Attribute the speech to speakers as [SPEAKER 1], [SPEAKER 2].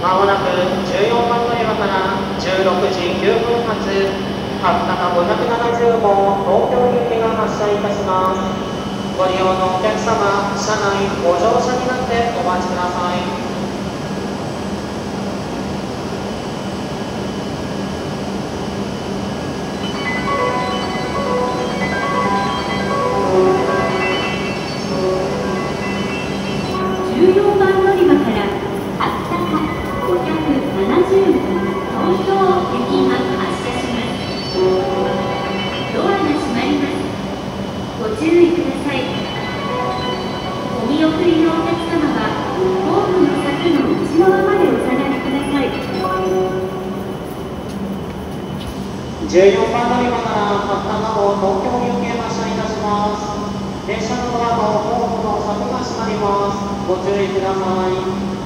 [SPEAKER 1] まもなく14番乗り場から16時9分発、八高570号東京行きが発車いたします。ご利用のお客様、車内ご乗車になってお待ちください。
[SPEAKER 2] 14番乗り場から八高570号東京行きが発車します。ドアが閉まります。ご注意ください。お見送りのお客様はホームの先の内側までお下がりください。
[SPEAKER 1] 14番乗り場から八高号東京行きへ発車いたします。電車のドアとホームの柵が閉まります。ご注意ください。